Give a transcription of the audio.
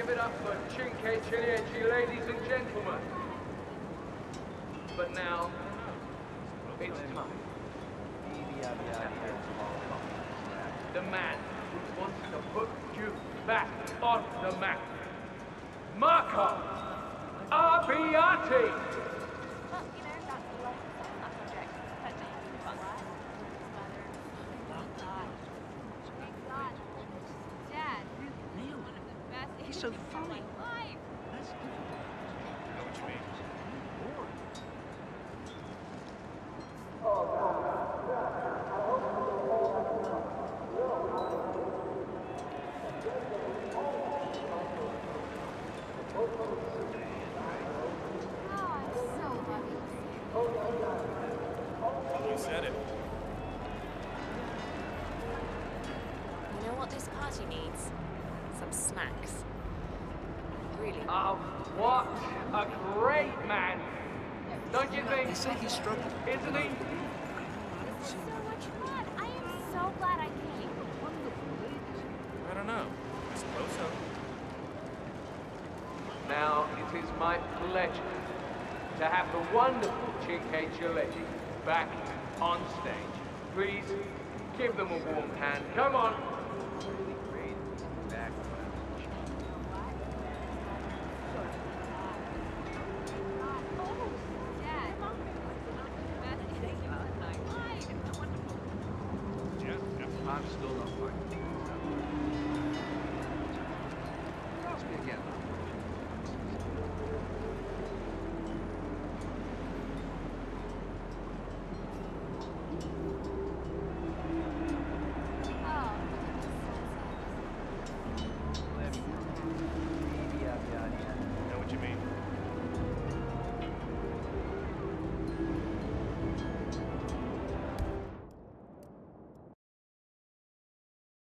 Give it up for Cinque Ciliegi, ladies and gentlemen. But now, it's time. The man who wants to put you back on the map. Marco Arbiati! He's so funny. That's difficult. I know what you mean. You said it. You know what this party needs? Some snacks. Really? Oh, what a great man! Don't you think? They say he's struggling. Isn't he? So much fun. I am so glad I came. I don't know. I suppose so. Now it is my pleasure to have the wonderful Cinque Ciliegi back on stage. Please give them a warm hand. Come on. Yeah, yeah. I'm still not fine.